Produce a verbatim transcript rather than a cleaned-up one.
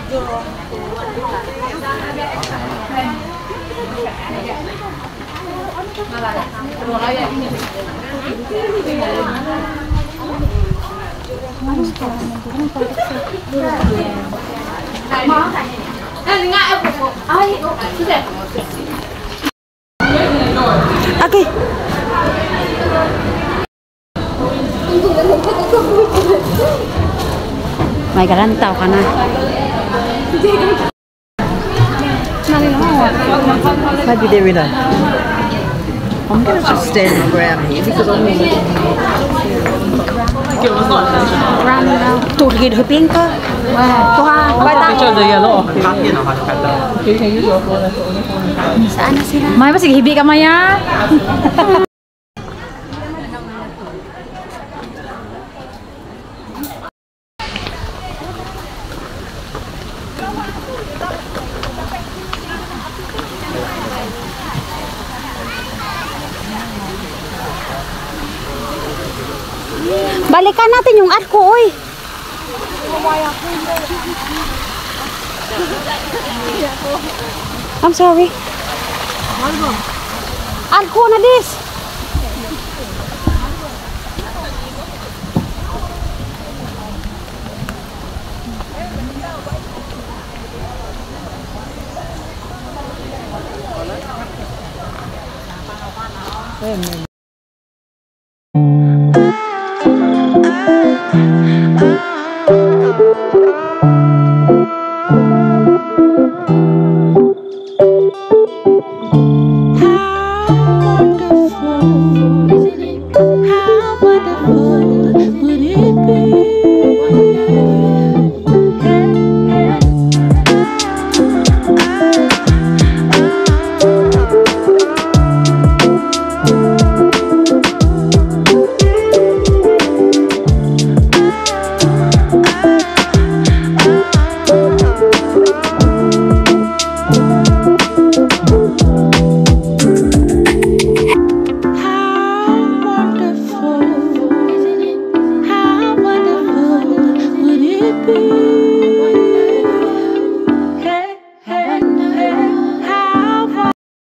Okay. May garantaw ka na. Maybe they're in a... I'm going to just stand on the ground here because I'm in the... Tụt ghi được tiếng cơ. Wow. Quay ta. Saan na sila? May ba sige hibi ka maya? Balikan natin yung arko, oy. I'm sorry. Arko na this. Would it be?